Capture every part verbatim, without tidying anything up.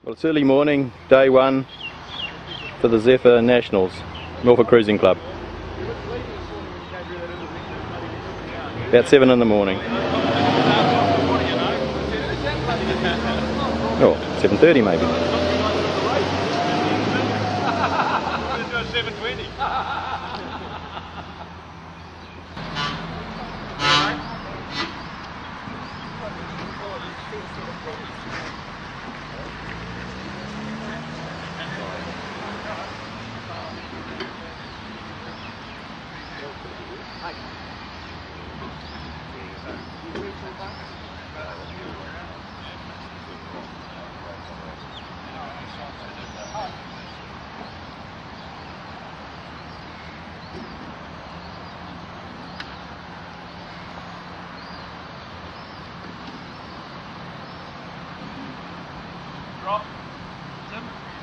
Well, it's early morning, day one for the Zephyr Nationals, Milford Cruising Club. About seven in the morning. Oh, seven thirty maybe. seven twenty. Drop. Zim.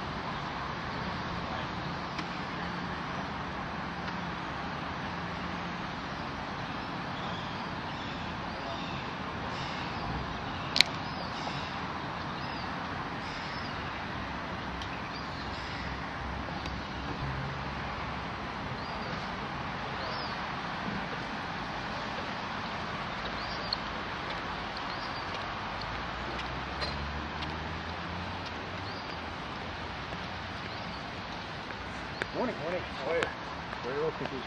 Morning, morning. How are you? Very well, thank you.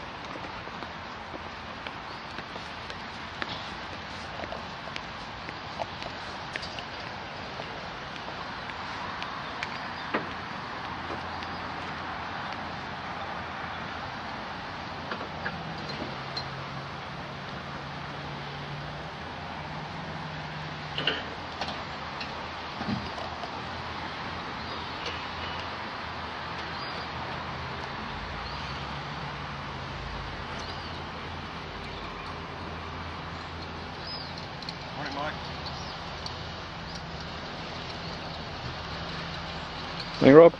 Morning, Mike. Morning, Rob.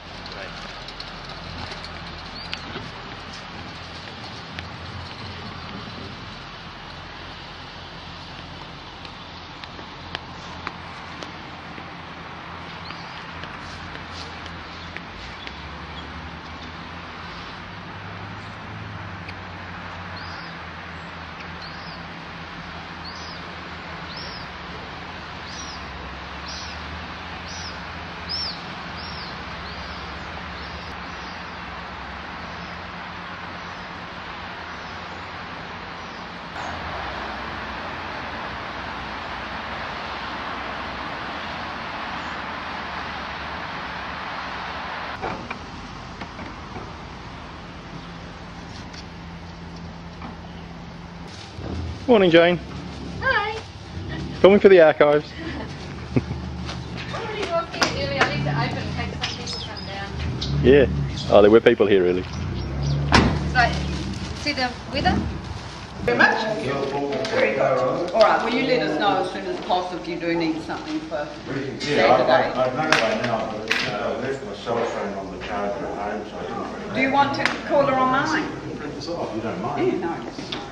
Morning, Jane. Hi. Filming for the archives. What are you walking early? I need to open in case some people come down. Yeah. Oh, there were people here early. Right. See the weather? Very much. Very good. All right, well, you let us know as soon as possible if you do need something for Yeah, Saturday. I, I, I've known by now, but uh, I left my cell phone on the charger at home, so I didn't. Do you want to call her on mine? If you don't mind. Yeah, no.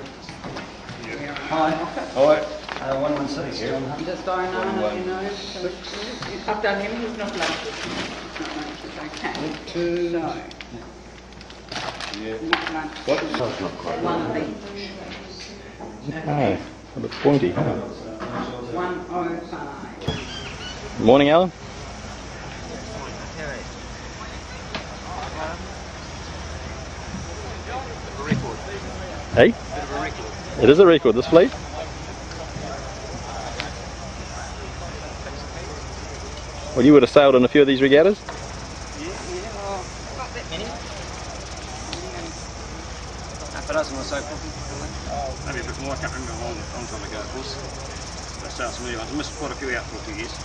Hi. Hi. Uh, one one six here. I'm just don't know, you know. I've done him, he's not late. He's not late, it's okay. Two. So, Yeah. not lunch. What? That's not quite One of each. Oh, a bit pointy, huh? One oh five. Morning, Alan. Hey? It is a record, this fleet. Well, you would have sailed on a few of these regattas? Yeah, yeah, well, not that many. Half a dozen or so, probably. Maybe a bit more. I can't remember how long, long time ago it was. That sounds familiar. I've missed quite a few out for a few years.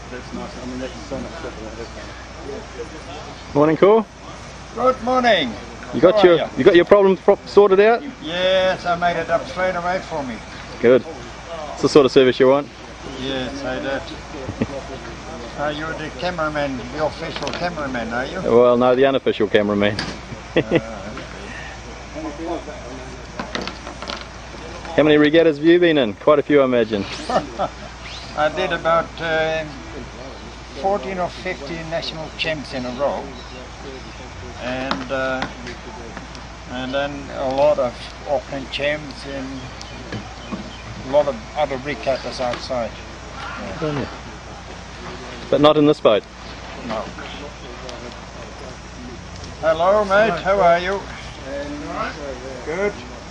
that's nice. I mean, that's so much better than that. Morning, Cor. Good morning. You got How your are you? you got your problem pro sorted out? Yes, I made it up straight away for me. Good. It's the sort of service you want. Yes, I did. uh, you're the cameraman, the official cameraman, are you? Well, no, the unofficial cameraman. How many regattas have you been in? Quite a few, I imagine. I did about uh, fourteen or fifteen national champs in a row, and uh, and then a lot of Auckland champs and a lot of other regattas outside. Yeah. But not in this boat. No. Hello, mate. How are you? Good.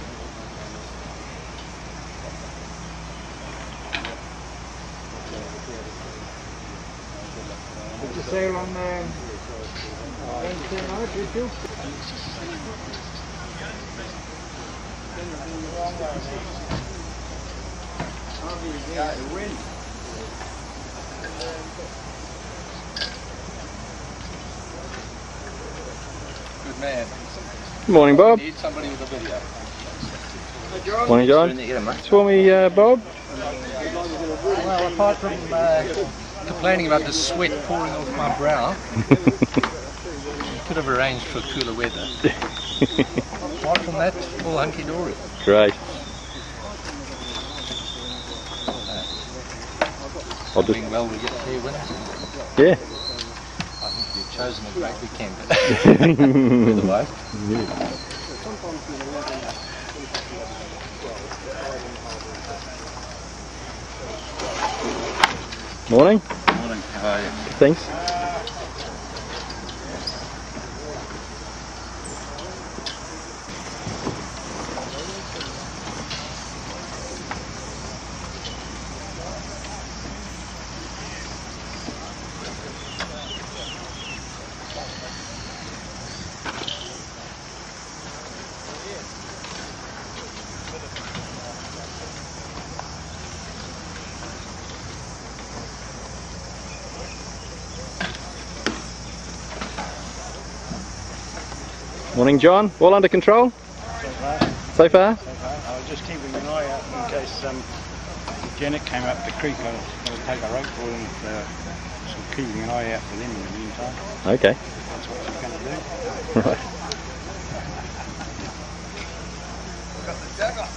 Did you sail on um, Wednesday night, did you? Good man. Good morning, Bob. Need somebody with a video. Morning, John. Swarm me, uh, Bob. Well, apart from uh, complaining about the sweat pouring off my brow, could have arranged for cooler weather. Apart from that, all hunky-dory. Great. I'll just... Doing well, we get clear winners. Yeah. I think you've chosen a great weekend. Weather-wise. Morning. Morning, how are you? Thanks. Morning, John. All under control? So far. So far? So far. I was just keeping an eye out in case um, Janet came up the creek. I was going to take a rope for them, uh, so keeping an eye out for them in the meantime. Okay. That's what she's going to do. Right. Got the jugger.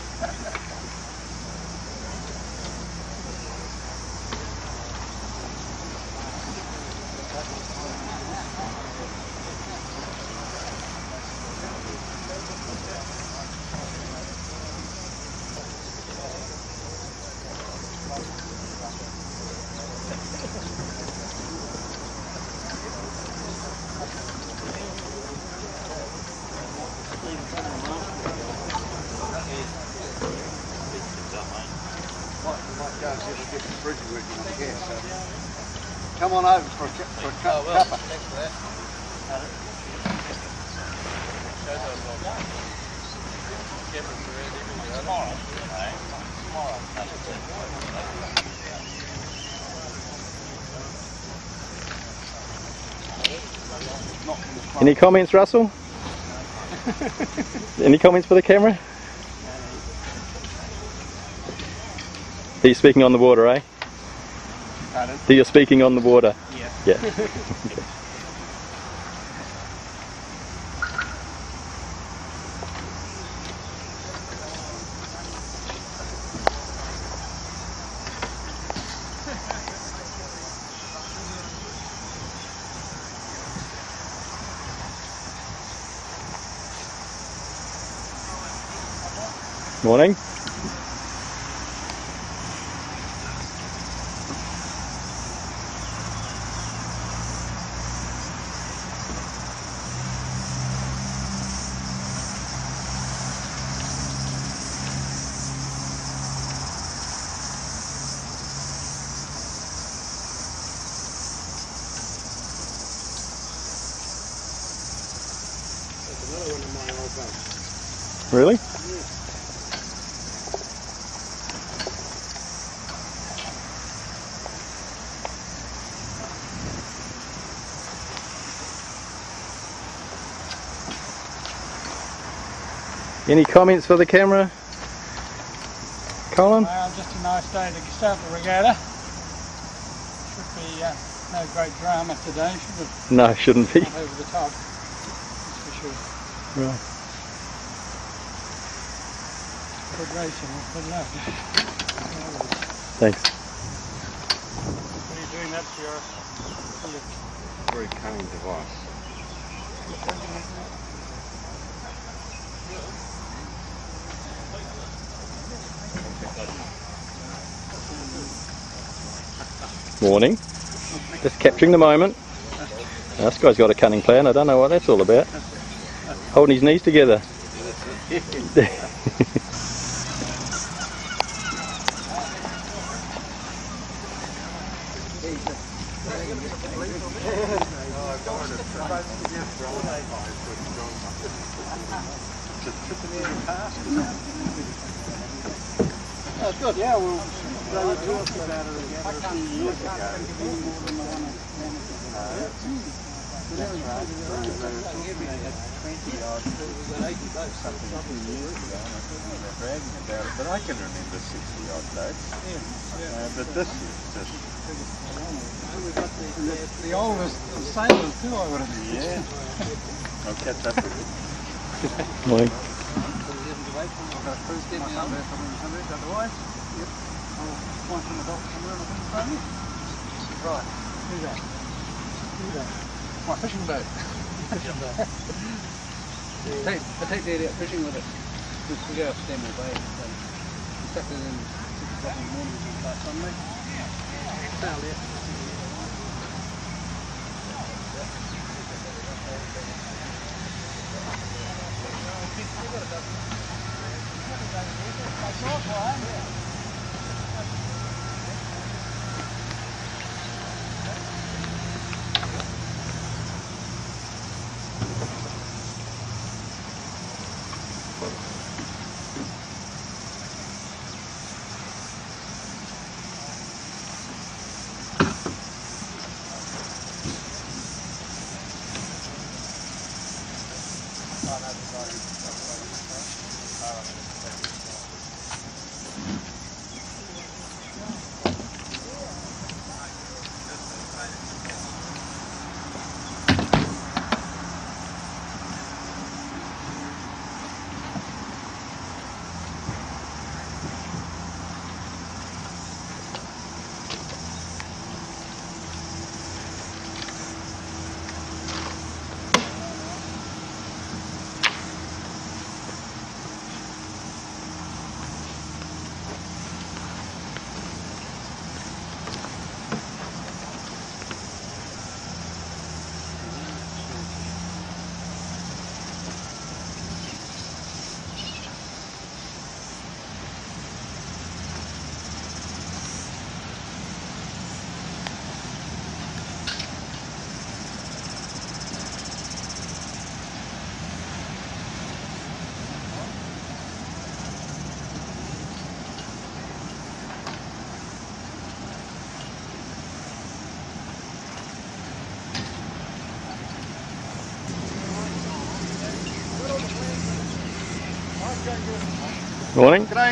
Come on over for a, for a cu oh, well, cuppa. Thanks for that. Any comments, Russell? Any comments for the camera? Are you speaking on the water, eh? Pardon? You're speaking on the water? Yeah. Yeah. Okay. Morning. Really? Any comments for the camera, Colin? Well, just a nice day to start the regatta. Should be uh, no great drama today, should it? No, shouldn't be. Not over the top, that's for sure. Right. Good racing, good luck. Thanks. What are you doing that for your... for your Very cunning device. Morning. Just capturing the moment. Now, this guy's got a cunning plan. I don't know what that's all about. Holding his knees together. Oh, good, yeah, well, they were talking about it again a few years ago. More than the one That's right. They had twenty odd, eighty boats something a few years ago, and I thought they were bragging about it, but I can remember sixty odd boats. Yeah, yeah. Uh, but this is just... The, the oldest sailors too, I would have been. Yeah. I'll catch up with you. Morning. Otherwise, yep. I'll point from the dock somewhere and I'll put it in. Right, who's that? Who's that? My fishing boat. Fishing boat. take, I take the idiot fishing with it. Just to go up Stanmore Bay. So we stuck it in six o'clock in the morning last Sunday. Found it. Morning. G'day.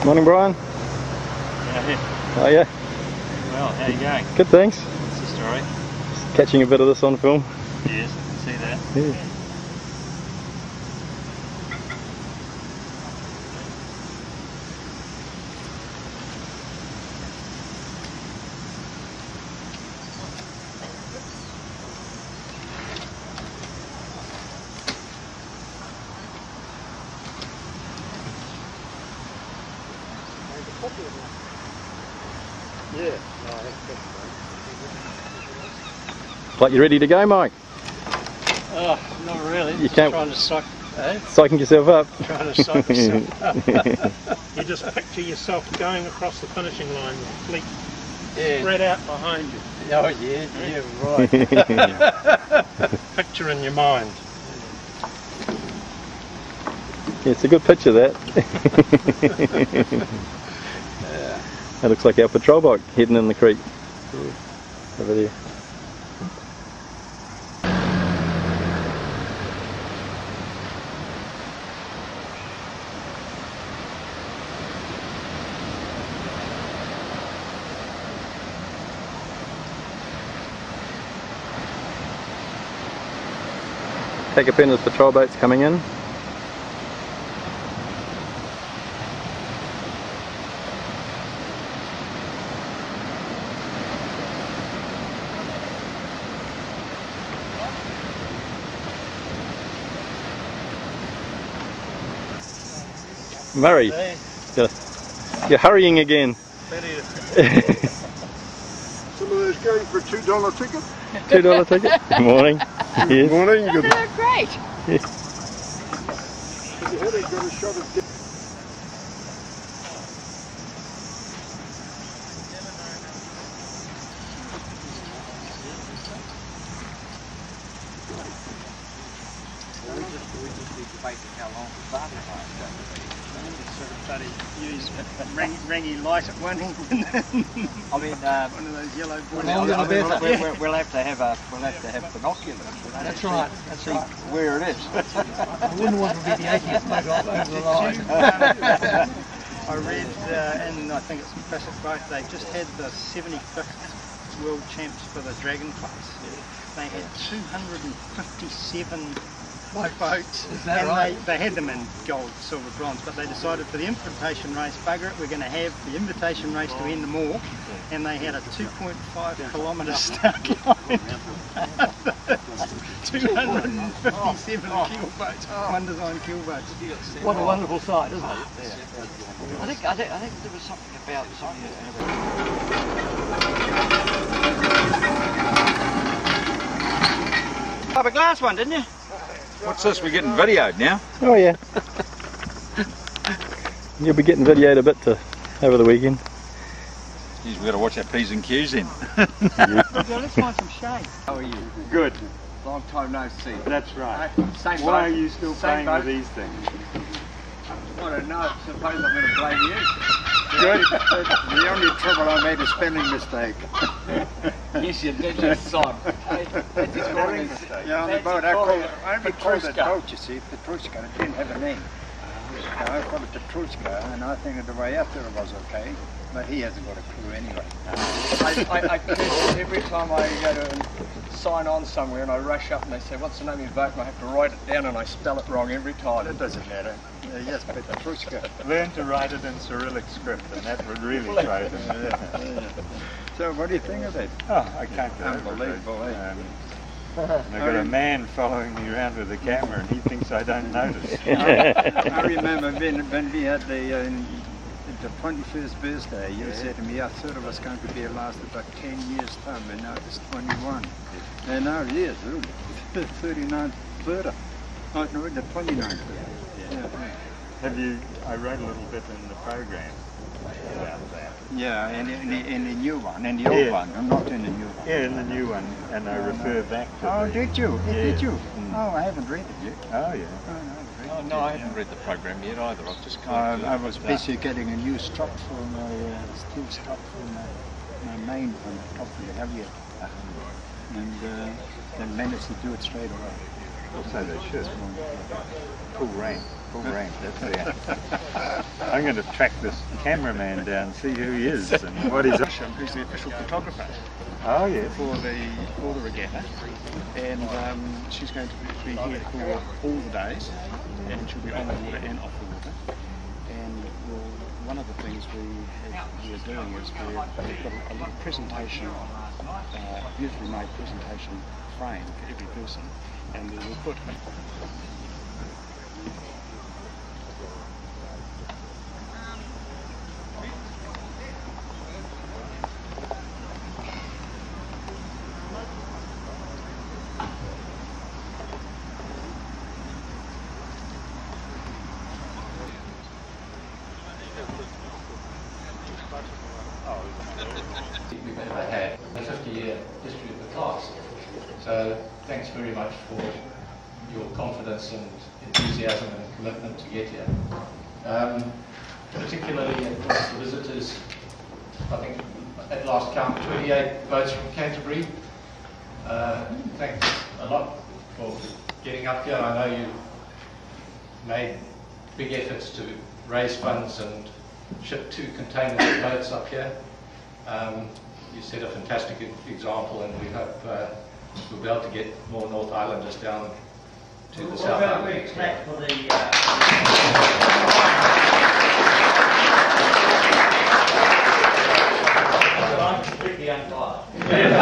Morning, Brian. Yeah. Oh yeah. Well, how you going? Good, thanks. What's the story? Just catching a bit of this on film. Yes, I can see that. Yeah. Like you're ready to go, Mike? Oh, not really. You Just can't- trying to suck, eh? Psyching yourself up. Trying to suck yourself up. You just picture yourself going across the finishing line with the fleet Yeah. spread out behind you. Oh yeah, yeah, right. Picture in your mind. Yeah, it's a good picture, that. That looks like our patrol boat heading in the creek. Over there. Take a pen as patrol boats coming in. Murray, you're, you're hurrying again. Some of those going for a two dollar ticket? Two dollar ticket. Good morning. Yes. Morning. Good. They're great. Yes. Have you heard I got a shot of Use ring, ringy light at one end. I mean, uh, one of those yellow boys. I mean, I mean, we'll, we'll, we'll, we'll have to have a, we'll have to have binoculars. That's right, that's right. Where it is. I wouldn't want to be the eightieth boat off over the line. I read uh, in, I think it's Pacific Boat, they just had the seventy-fifth World Champs for the Dragon class. They had two hundred fifty-seven boats, Is that and right? they, they had them in gold, silver, bronze, but they decided for the invitation race, bugger it, we're going to have the invitation race to end them all, and they had a two point five kilometre start line. two hundred fifty-seven keel boats, one design keel boats. What a wonderful sight, isn't it? I think, I think, I think there was something about something. Have a glass one, didn't you? What's this? We're getting videoed now. Oh yeah. You'll be getting videoed a bit to, over the weekend. Jeez, we've got to watch our P's and Q's then. Let's find some shade. How are you? Good. Long time no see. That's right. Same Why boat. are you still Same playing boat. with these things? I don't know. Suppose I'm going to blame you. Good. The only trouble I made a spelling mistake. Yes, you did, you son. Yeah, on the boat. I, called, I only called it boat, you see, Petrushka. It didn't have a name. So I called it Petrushka, and I think the way after it was okay, but he hasn't got a clue anyway. I, I, I curse every time I go to sign on somewhere and I rush up and they say, what's the name of your boat? And I have to write it down and I spell it wrong every time. It doesn't matter. Uh, yes, Petrushka. Learn to write it in Cyrillic script, and that would really throw them. So what do you think of that? Oh, I can't do it. Unbelievable, eh? Um, I've got a man following me around with a camera, and he thinks I don't notice. I remember when, when we had the, uh, the twenty-first birthday, you said to me, I thought it was going to be last about ten years time, and now it's twenty-one. And now it is, really. The thirty-ninth birthday. Oh, no, the twenty-ninth birthday. Yeah. Have you, I wrote a little bit in the program about that. Yeah, and in the, in the new one, and the old Yeah. one, and not in the new one. Yeah, in the new one, and I refer back to Oh, the... did you? Yeah. Did you? Mm. Oh, I haven't read it yet. Oh, yeah. Oh, no, I haven't read Oh, it no, yet. I haven't read the program yet either. I've just Uh, kind of... I was busy getting a new strop for my uh, steel strop for my, my main one, the top of the halyard. And uh, then managed to do it straight away. Also they should. Full rank, full rank, that's it. I'm going to track this cameraman down, see who he is and what he's up to. Who's the official photographer Oh yes. for the for the regatta, and um, she's going to be here for all the days, and she'll be on the water and off the water. And we'll, one of the things we have, we are doing is we're, we've got a, a little presentation, uh, beautifully made presentation frame for every person, and we will put. We've ever had a fifty year history of the class. So thanks very much for your confidence and enthusiasm and commitment to get here. Um, particularly, of course, the visitors, I think at last count twenty-eight boats from Canterbury. Uh, thanks a lot for getting up here. I know you made big efforts to raise funds and ship two container boats up here. Um, you set a fantastic example, and we hope uh, we'll be able to get more North Islanders down to the what South about Island. we expect for the uh... I'm completely unbiased.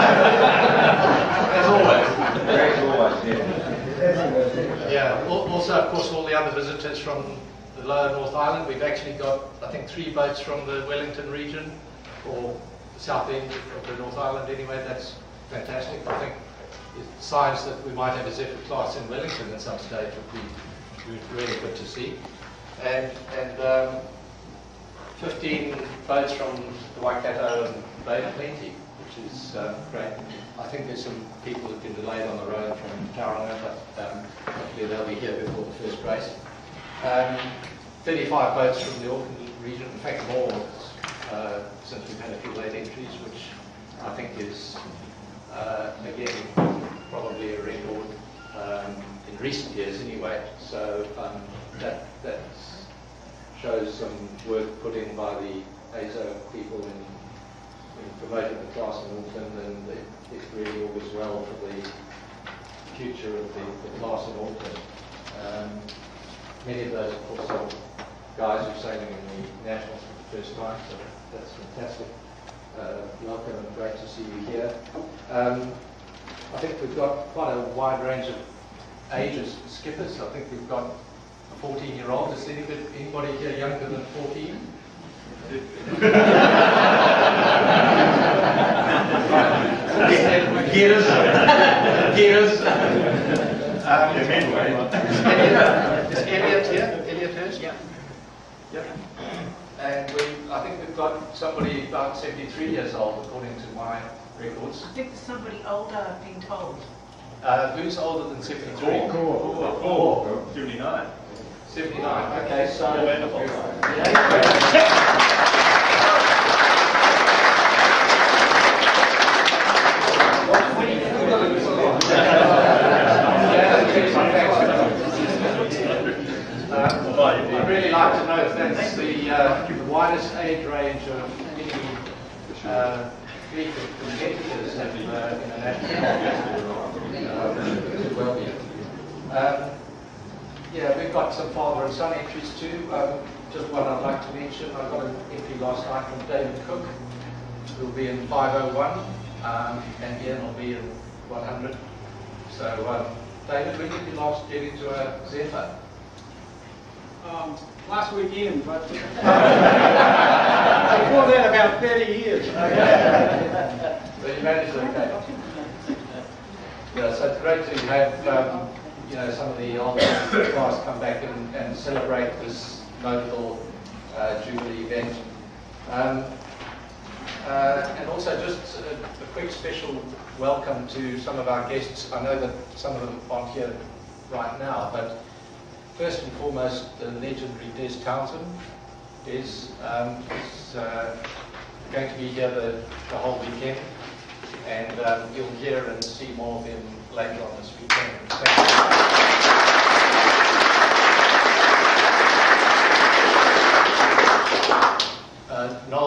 As always. As always, yeah. Yeah, al- also of course all the other visitors from the lower North Island. We've actually got, I think, three boats from the Wellington region, or the south end of the North Island anyway. That's fantastic. I think it signs that we might have a Zephyr class in Wellington at some stage would be really good to see. And, and um, fifteen boats from the Waikato and Bay of Plenty, which is uh, great. I think there's some people who've been delayed on the road from Tauranga, but um, hopefully they'll be here before the first race. Um, thirty-five boats from the Auckland region, in fact more, uh, since we've had a few late entries, which I think is, uh, again, probably a record um, in recent years anyway. So um, that, that shows some work put in by the A S O people in, in promoting the class in Auckland, and it, it really augurs well for the future of the, the class in Auckland. Um, many of those, of course, are guys who are sailing in the Nationals for the first time, so that's fantastic. Uh, welcome and great to see you here. Um, I think we've got quite a wide range of ages for skippers. I think we've got a fourteen year old. Is anybody, anybody here younger than fourteen? Gears. Gears. Um, is Elliot here? Elliot Hurst? Yeah. Yep. And we, I think we've got somebody about seventy-three years old, according to my records. I think there's somebody older, I've been told. Uh, who's older than seventy-three? Four. Four. Four. seventy-nine. seventy-nine, okay, so... I'd really like to know if that's the, uh, the widest age range of any uh, fleet of competitors have uh, in the national uh, well be. Um, yeah, we've got some father and son entries too. Um, just one I'd like to mention. I got an entry last night from David Cook, who will be in five oh one, um, and Ian will be in one hundred. So, um, David, when did you last get into a Zephyr? Um, last weekend, but before that about thirty years. Okay. So you managed it, okay. Yeah, so it's great to have um, you know, some of the older class come back and, and celebrate this notable uh, Jubilee event. Um, uh, and also just a, a quick special welcome to some of our guests. I know that some of them aren't here right now, but first and foremost, the legendary Townson is um, is uh, going to be here the, the whole weekend, and um, you'll hear and see more of him later on this weekend. Thank you.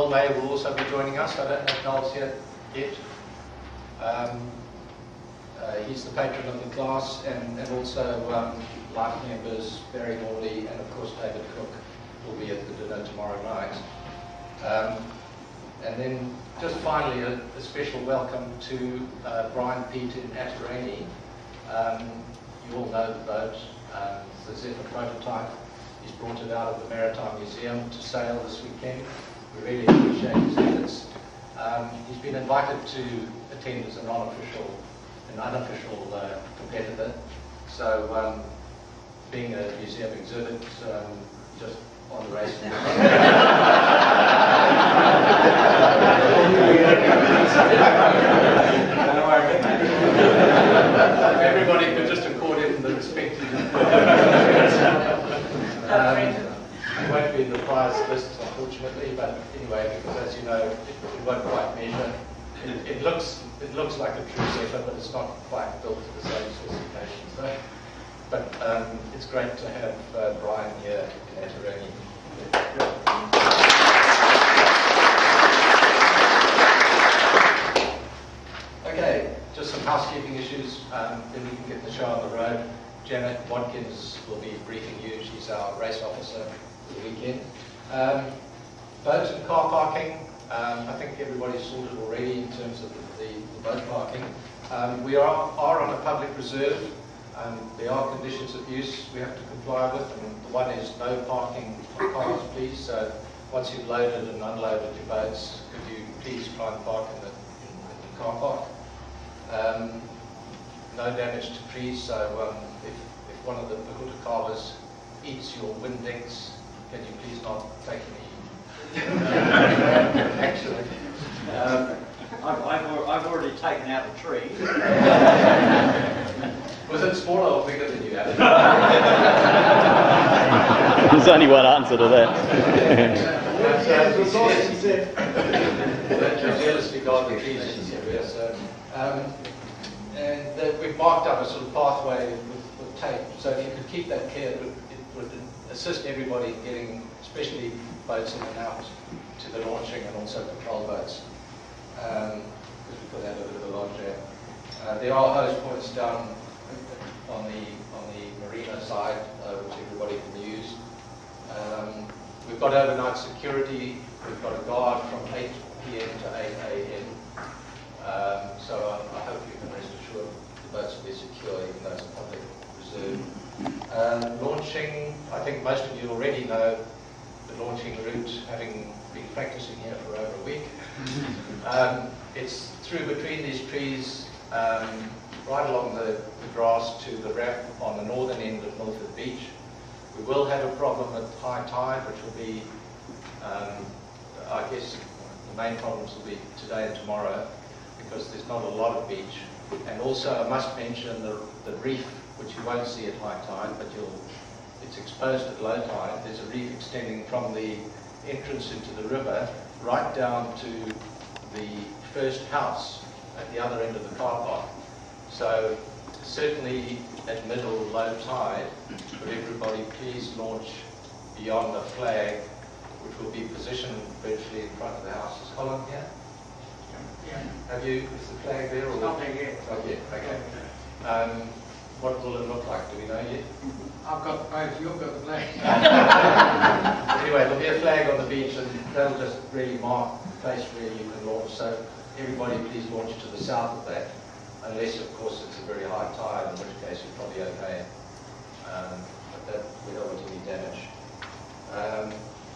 Noel May will also be joining us. I don't know if Noel's here yet. Um, uh, he's the patron of the class, and, and also um, life members Barry Morley and of course David Cook will be at the dinner tomorrow night. Um, and then just finally a, a special welcome to uh, Brian Peat in Atarani. Um, you all know the boat, um, the Zephyr prototype. He's brought it out of the Maritime Museum to sail this weekend. We really appreciate his efforts. Um, he's been invited to attend as an unofficial, an unofficial uh, competitor. So, um, being a museum exhibit, um, just on the race. Everybody could just accord him the respect he deserves. Um, it won't be in the prize list, unfortunately, but anyway, because as you know, it, it won't quite measure. It, it looks it looks like a true Zephyr, but it's not quite built to the same specifications. So, but um, it's great to have uh, Brian here in Atarani. Okay, just some housekeeping issues, um, then we can get the show on the road. Janet Watkins will be briefing you. She's our race officer for the weekend. Um, boat and car parking, um, I think everybody's sorted already in terms of the, the, the boat parking. Um, we are, are on a public reserve. Um, there are conditions of use we have to comply with, and the one is no parking for cars, please. So once you've loaded and unloaded your boats, could you please try and park in the, in, in the car park. Um, no damage to trees, so um, if, if one of the Regatta carvers eats your Windex, can you please not take any action? Um, I've, I've, I've already taken out a tree. Was it smaller or bigger than you had? There's only one answer to that. Jealously guard the trees in this area. So, um, and uh, we've marked up a sort of pathway with, with tape. So if you could keep that clear, it would, it would assist everybody in getting, especially boats in and out, to the launching and also patrol boats. Um, because we could have a bit of a log jam. Uh, there are hose points down on the on the marina side, uh, which everybody can use. Um, we've got overnight security. We've got a guard from eight p m to eight a m Um, so I, I hope you can rest assured the boats will be secure, even though it's a public reserve. Um, launching, I think most of you already know the launching route, having been practicing here for over a week. Um, it's through between these trees, um, right along the, the grass to the ramp on the northern end of Milford Beach. We will have a problem at high tide, which will be, um, I guess, the main problems will be today and tomorrow, because there's not a lot of beach. And also, I must mention the, the reef, which you won't see at high tide, but you'll, it's exposed at low tide. There's a reef extending from the entrance into the river right down to the first house at the other end of the car park. So certainly at middle low tide, could everybody please launch beyond the flag, which will be positioned virtually in front of the house. Is Colin here? Yeah. Have you, is the flag there? Or Not there yet. Not yet, okay. Um, what will it look like? Do we know yet? I've got both, you've got the flag. Anyway, there'll be a flag on the beach, and that'll just really mark the place where you can launch. So everybody please launch to the south of that, unless of course it's a very high tide, in which case you're probably okay. Um, but that, we don't want any damage. Um,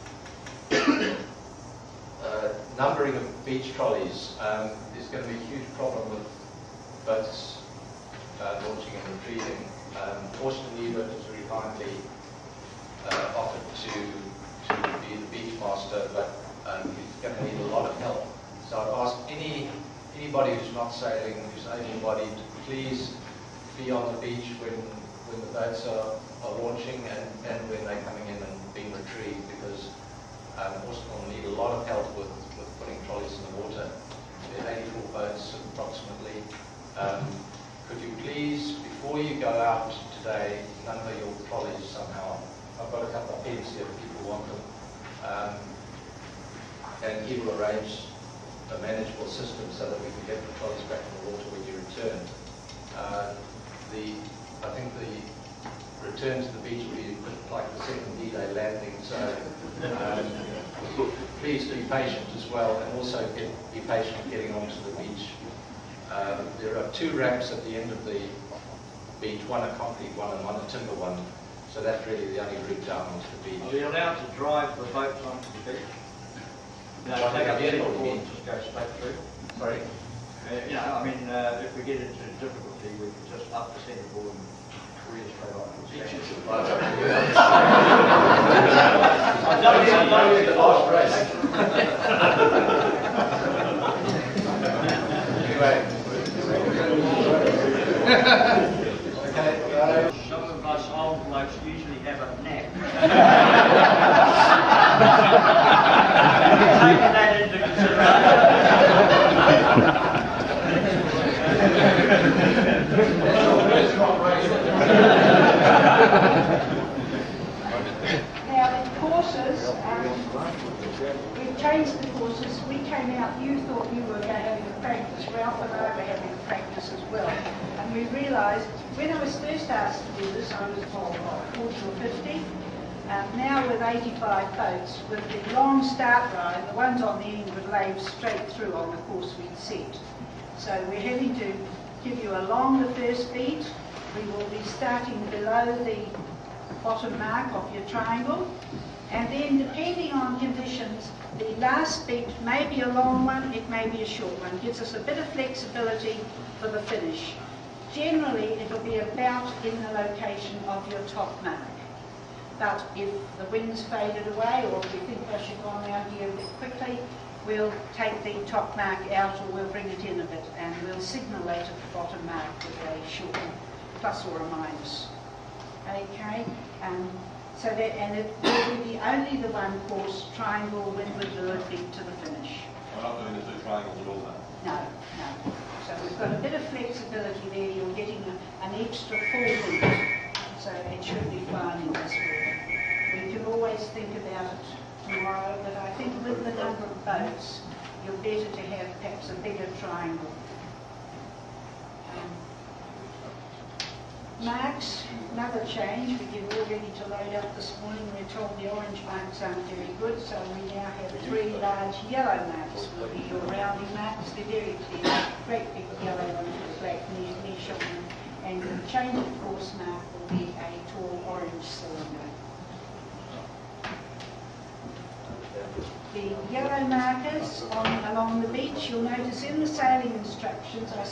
uh, numbering of beach trolleys. Um, there's going to be a huge problem with boats uh, launching and retrieving. Um, Austin Ebert has very kindly uh, offered to, to be the beach master, but um, he's going to need a lot of help. So I'd ask any anybody who's not sailing, who's able-bodied, please be on the beach when when the boats are, are launching and, and when they're coming in and being retrieved, because um, Austin will need a lot of help with, with putting trolleys in the water. There are eighty-four boats approximately. Um, could you please, before you go out today, number your trolleys somehow? I've got a couple of pens here if people want them. Um, and he will arrange a manageable system so that we can get the trolleys back in the water when you return. Uh, the, I think the return to the beach will be a bit like the second D-Day landing, so um, please be patient as well, and also get, be patient getting onto the beach. Um, there are two ramps at the end of the beach, one a concrete one and one a timber one, so that's really the only route down onto the beach. Are we allowed to drive the boats onto the beach? No, Well, take up yeah, the yeah, board yeah. and just go straight through? Sorry? Uh, you know, I mean, uh, if we get into difficulty, we can just up the centreboard and career straight on. I don't even know you the last race. Okay. Some of us old blokes usually have a nap. Taking that into Now, the courses, um, we've changed the courses. We came out, you thought you were having a practice. Ralph and I were having a practice as well. And we realised, when I was first asked to do this, I was told forty or fifty. Um, now with eighty-five boats, with the long start line, the ones on the end would lay straight through on the course we'd set. So we're having to give you a longer first beat. We will be starting below the bottom mark of your triangle, and then depending on conditions, the last beat may be a long one, it may be a short one. It gives us a bit of flexibility for the finish. Generally, it'll be about in the location of your top mark. But if the wind's faded away, or if we think I should go around here a bit quickly, we'll take the top mark out, or we'll bring it in a bit, and we'll signal later the bottom mark with a short plus or a minus. Okay, um, so that, and it will be the only the one course, triangle, windward, leeward beat to the finish. We're not doing the two triangles at all then? No, no. So we've got a bit of flexibility there. You're getting a, an extra full beat, so it should be fine in this way. We can always think about it tomorrow, but I think with the number of boats, you're better to have perhaps a bigger triangle. Um, marks, another change. We get all ready to load up this morning. We're told the orange marks aren't very good, so we now have three large yellow marks. Will be your rounding marks. They're very clear, great big yellow ones with black mesh on them. And the change of course mark will be a tall orange cylinder. The yellow markers on, along the beach, you'll notice in the sailing instructions, I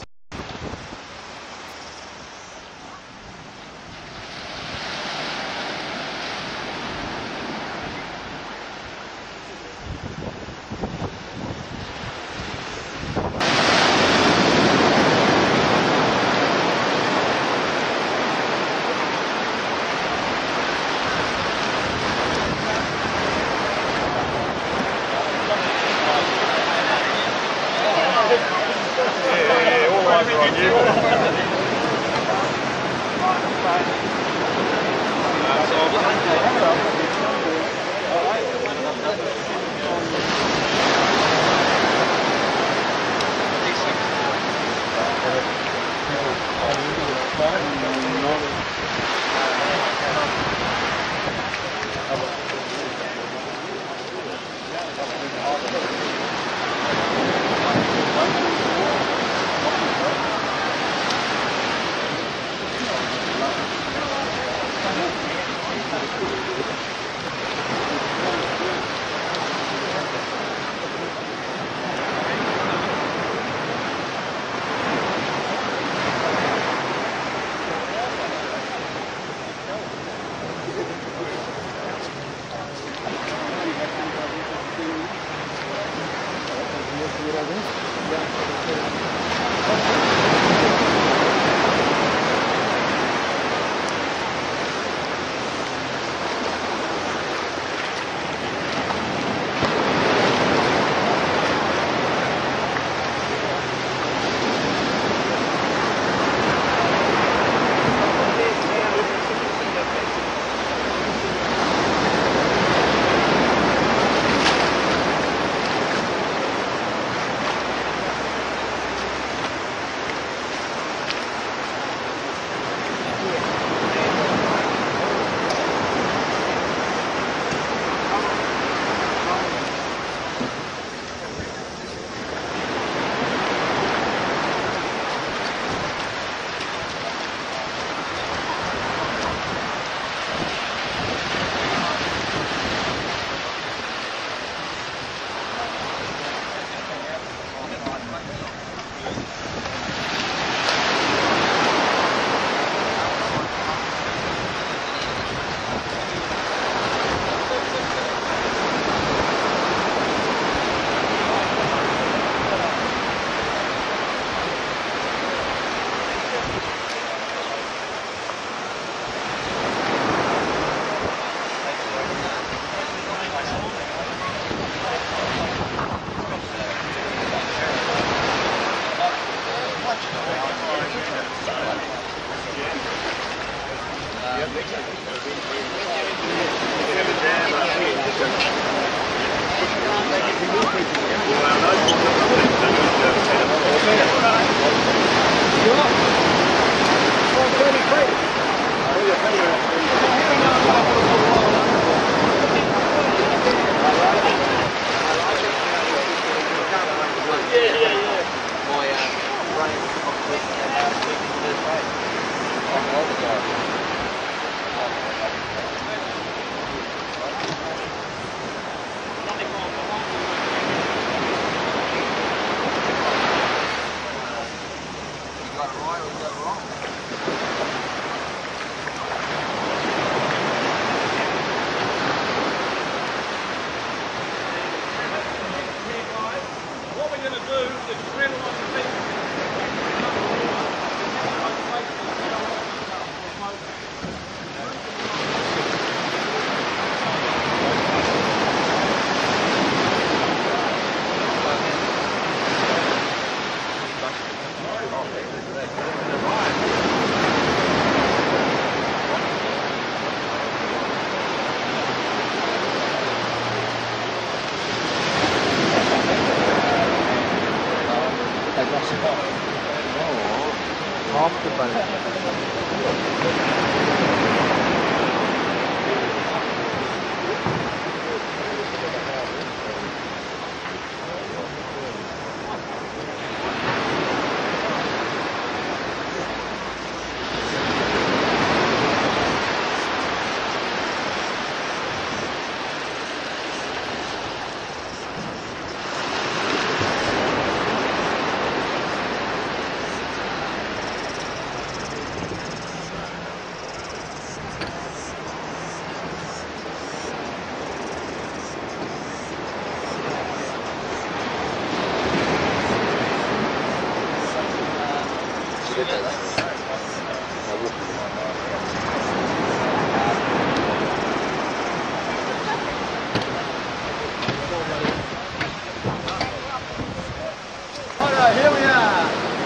Here we are.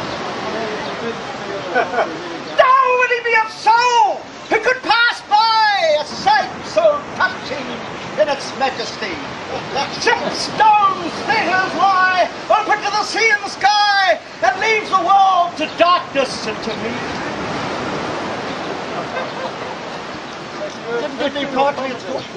Thou would he be of soul who could pass by a sight so touching in its majesty. Six stones theatres lie open to the sea and the sky, and leaves the world to darkness and to me. Didn't give me poetry at school.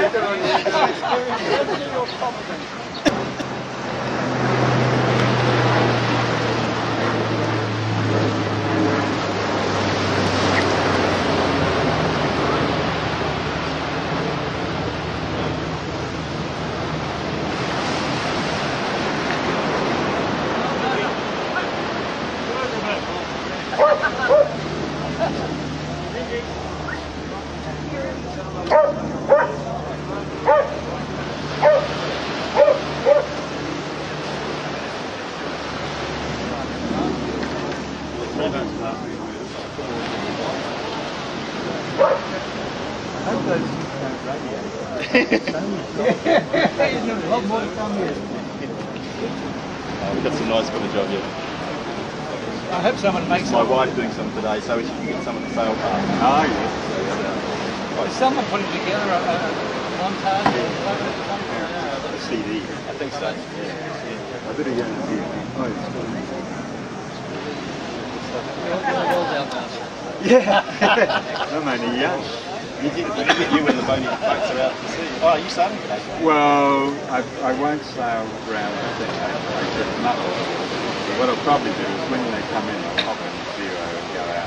We've got some nice footage of you. I hope someone makes My some. wife doing some today, so we should get some of the sale part. Oh, yes. So, uh, someone putting together a, a montage or A C D. I think so. Yeah. I better go and see it. Oh, it's Yeah. I'm only young. You did it, look at you when the boat boats are out to sea. Oh, are you sailing today? Well, I, I won't sail around the thing. I, I get nothing. But what I'll probably do is when they come in, I'll hop in the zero and go out.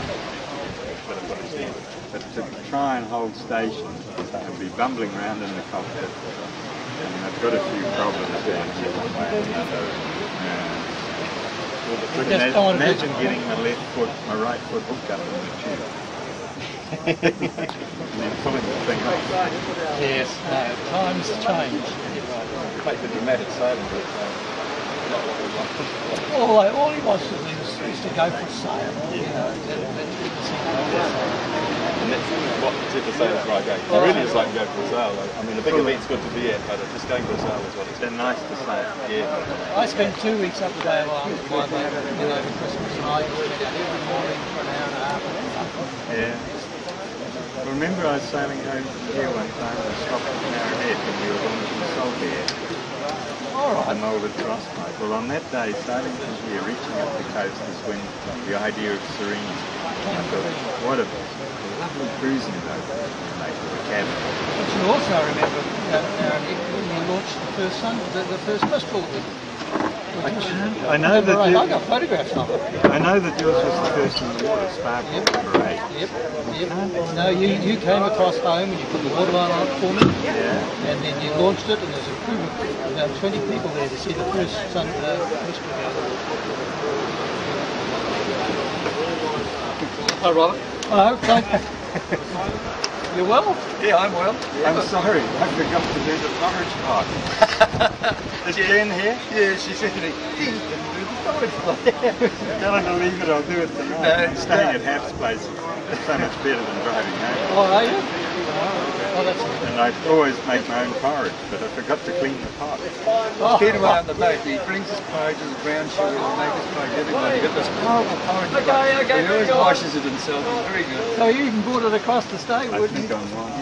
But to try and hold station and be bumbling around in the cockpit, and I've got a few problems down here one way or another. Yeah. Well, but imagine, imagine getting my left foot, my right foot hooked up in the tube. And then pulling the thing off. Yes, no, times change. Quite the dramatic sailing, but not what we want. All, I, all he wants to do is, is to go for sail. You know, that, that, and that's what Zephyr sails like going. It really is like go for a sail. I mean, the bigger beat's good to be at, but just going for a sail is what it's been nice to sail. Yeah. I spent two weeks up the day of my boat, you know, over Christmas, and I went out every morning for an hour and a half. Yeah. Remember I was sailing home from here one time and I stopped at Marinette and we were going to the salt air. All right. the Milford Cross, mate. Well, on that day, starting from here, reaching up the coast is when the idea of Serene. I thought, what a lovely cruising boat, mate, with a cabin. But you also remember, uh, Aaron, when you launched the first sun, the, the first Mistral. I can't. I know that. I you, got photographs of it. I know that yours was the first in the water, sparkle Yep. number eight. Yep. Yep. No, you you came across home and you put the water line on it for me. Yeah. And then you launched it, and there's a crew of about twenty people there to see the first sun uh, Mistral go. Hi, Robert. Oh, okay. You well? Yeah, I'm well. I'm sorry, I forgot to do the porridge part. Is Jen here? Yeah, she said to me, "Jen, can you do the porridge part?" Tell her to leave it, I'll do it tonight. No, I'm staying at Half's place. It's so much better than driving home. Oh, are you? Oh, that's good. And I always make my own porridge, but I forgot to clean the pot. Oh. Peter went on the boat, he brings his porridge with brown sugar and make his porridge everybody. Got this horrible porridge pot. Okay, okay, He always good. washes it himself, it's very good. So you even brought it across the state, I wouldn't think you? I'm wrong.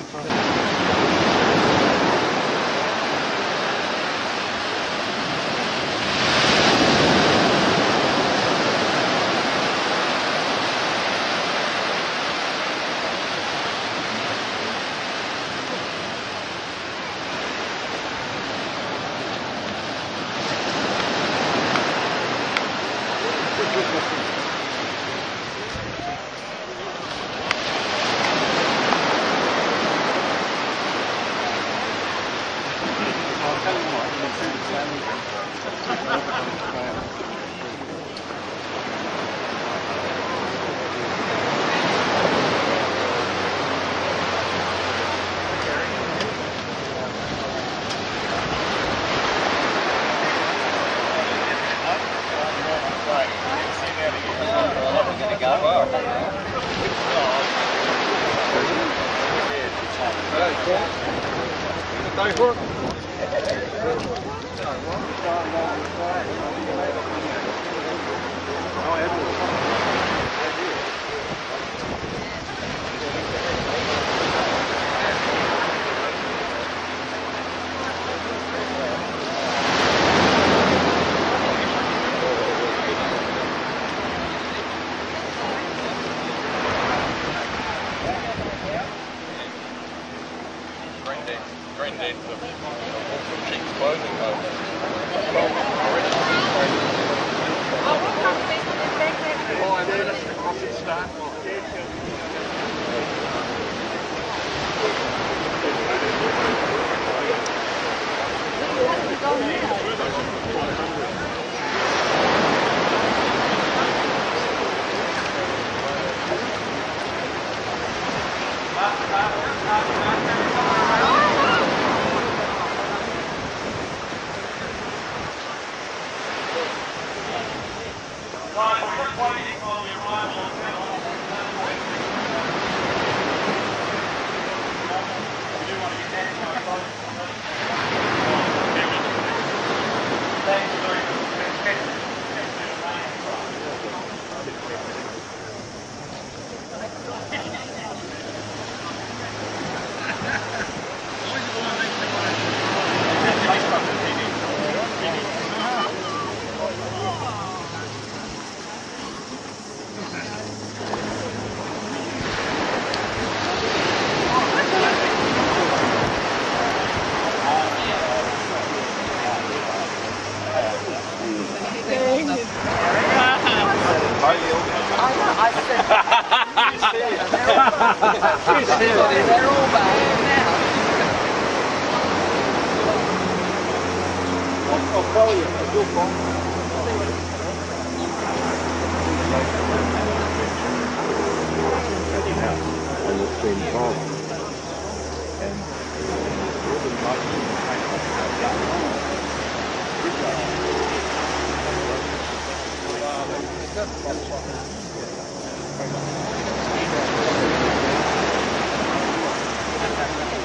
They're all bad now. I'll follow you, I'll go for And it's been fun.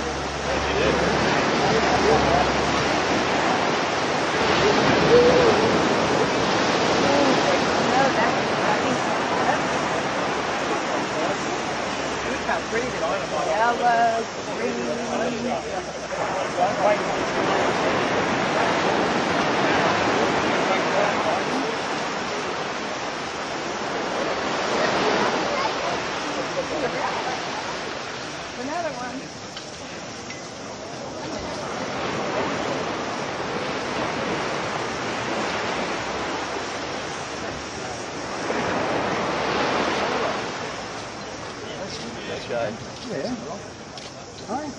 Thank you. shade. Yeah. Right.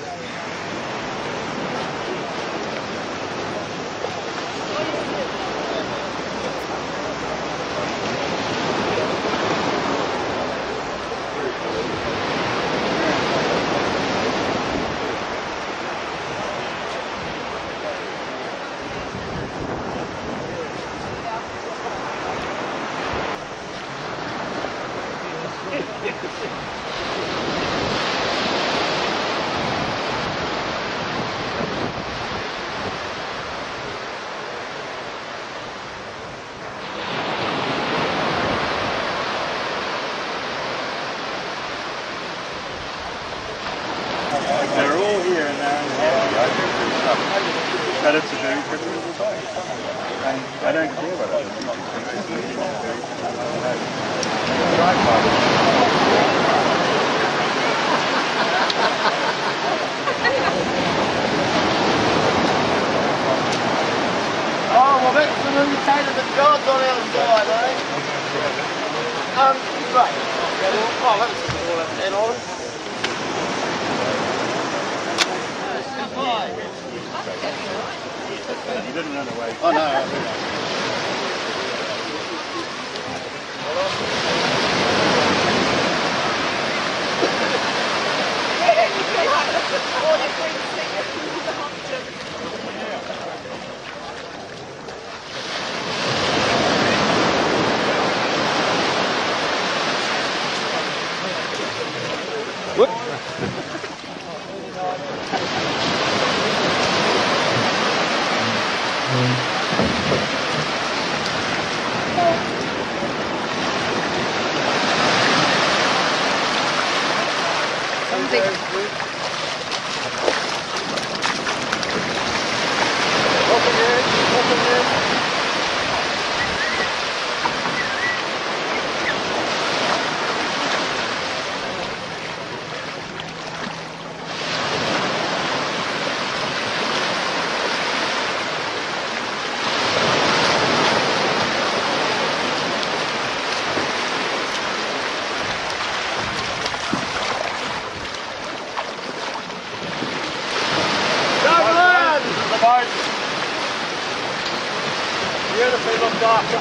They're all here and they're unhappy. But it's a very different site. I don't care what other people Oh, well, that's an indicator that God's on our side, eh? Um, right. Oh, that was all that ten on. He didn't run away. Oh, no. Look. Beautifully looked after.